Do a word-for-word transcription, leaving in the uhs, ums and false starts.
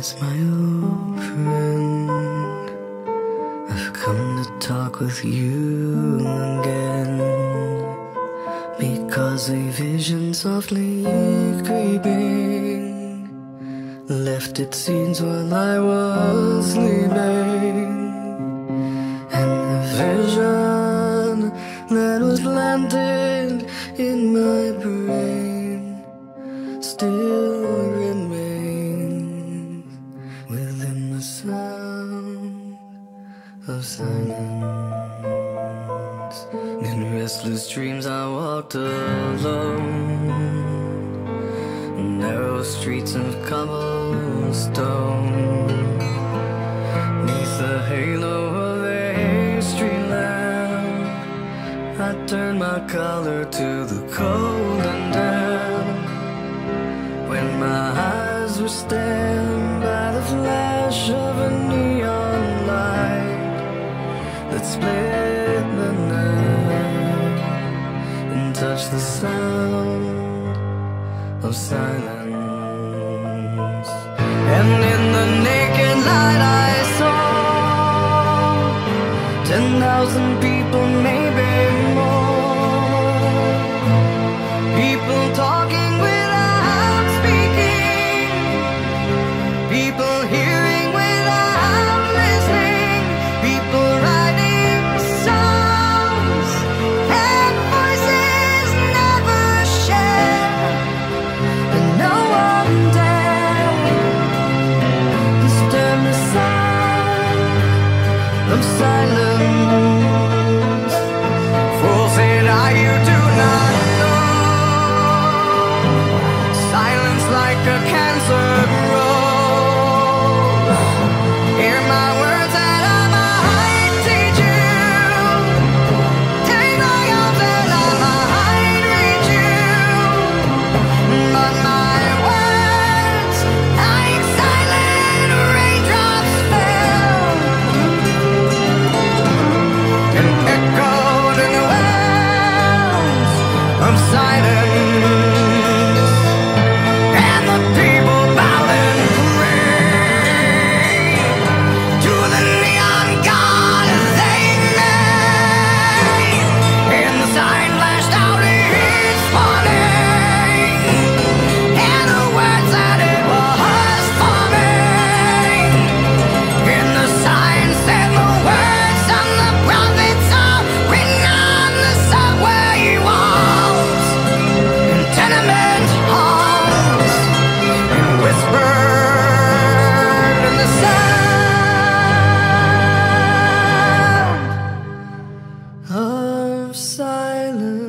It's my old friend. I've come to talk with you again, because a vision softly creeping left its scenes while I was sleeping. And the vision that was planted in my brain still remains within the sound of silence. In restless dreams I walked alone, narrow streets of cobblestone, neath the halo of a street lamp. I turned my collar to the cold and damp, when my eyes were stabbed by the flash of a neon light that split the night and touched the sound of silence. And in the naked light I saw ten thousand people, maybe more, people talking without speaking, people hearing without listening, people writing songs and voices never shared, and no one dared disturb the sound of silence. Fool said I, you do not know, silence like a cancer grows. Hear my words that I might teach you, take my arms that I might reach you, but my words like silent raindrops fell and echoed in the wells of silence, and the people bowed and prayed to the neon god they made, and the sign flashed out its warning, and the words that it was forming, and the sign said the words on the prophets are written on the subway walls and tenement halls, and whispered in the sound of silence.